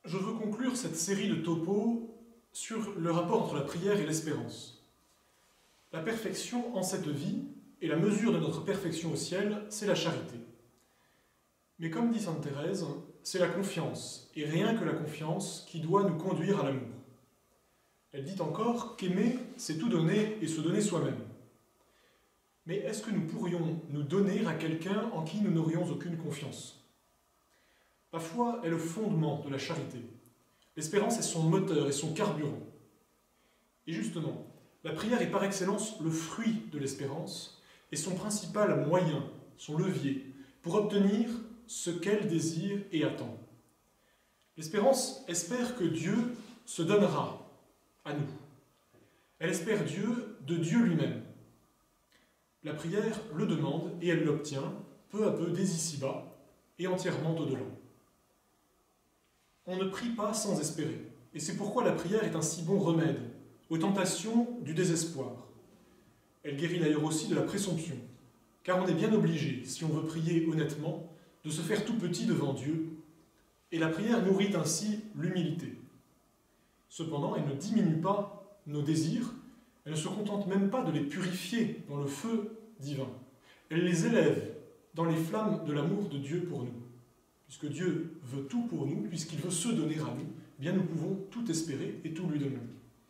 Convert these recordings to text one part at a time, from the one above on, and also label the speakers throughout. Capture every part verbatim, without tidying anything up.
Speaker 1: Je veux conclure cette série de topos sur le rapport entre la prière et l'espérance. La perfection en cette vie, et la mesure de notre perfection au ciel, c'est la charité. Mais comme dit sainte Thérèse, c'est la confiance, et rien que la confiance, qui doit nous conduire à l'amour. Elle dit encore qu'aimer, c'est tout donner et se donner soi-même. Mais est-ce que nous pourrions nous donner à quelqu'un en qui nous n'aurions aucune confiance? La foi est le fondement de la charité. L'espérance est son moteur et son carburant. Et justement, la prière est par excellence le fruit de l'espérance et son principal moyen, son levier, pour obtenir ce qu'elle désire et attend. L'espérance espère que Dieu se donnera à nous. Elle espère Dieu de Dieu lui-même. La prière le demande et elle l'obtient, peu à peu dès ici-bas et entièrement au-delà. On ne prie pas sans espérer, et c'est pourquoi la prière est un si bon remède aux tentations du désespoir. Elle guérit d'ailleurs aussi de la présomption, car on est bien obligé, si on veut prier honnêtement, de se faire tout petit devant Dieu, et la prière nourrit ainsi l'humilité. Cependant, elle ne diminue pas nos désirs, elle ne se contente même pas de les purifier dans le feu divin. Elle les élève dans les flammes de l'amour de Dieu pour nous. Puisque Dieu veut tout pour nous, puisqu'il veut se donner à nous, eh bien nous pouvons tout espérer et tout lui donner.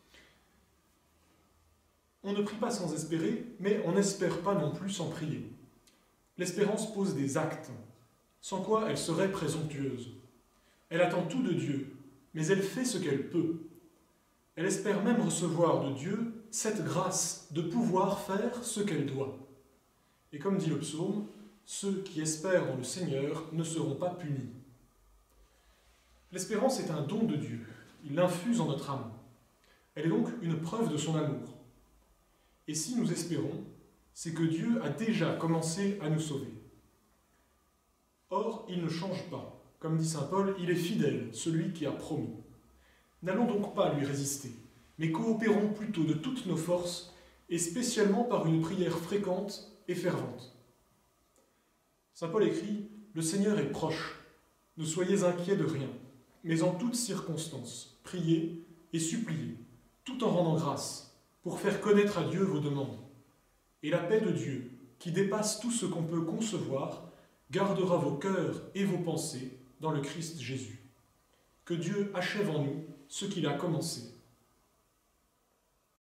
Speaker 1: On ne prie pas sans espérer, mais on n'espère pas non plus sans prier. L'espérance pose des actes, sans quoi elle serait présomptueuse. Elle attend tout de Dieu, mais elle fait ce qu'elle peut. Elle espère même recevoir de Dieu cette grâce de pouvoir faire ce qu'elle doit. Et comme dit le psaume, ceux qui espèrent dans le Seigneur ne seront pas punis. L'espérance est un don de Dieu. Il l'infuse en notre âme. Elle est donc une preuve de son amour. Et si nous espérons, c'est que Dieu a déjà commencé à nous sauver. Or, il ne change pas. Comme dit saint Paul, il est fidèle, celui qui a promis. N'allons donc pas lui résister, mais coopérons plutôt de toutes nos forces, et spécialement par une prière fréquente et fervente. Saint Paul écrit « Le Seigneur est proche, ne soyez inquiets de rien, mais en toutes circonstances, priez et suppliez, tout en rendant grâce, pour faire connaître à Dieu vos demandes. Et la paix de Dieu, qui dépasse tout ce qu'on peut concevoir, gardera vos cœurs et vos pensées dans le Christ Jésus. Que Dieu achève en nous ce qu'il a commencé.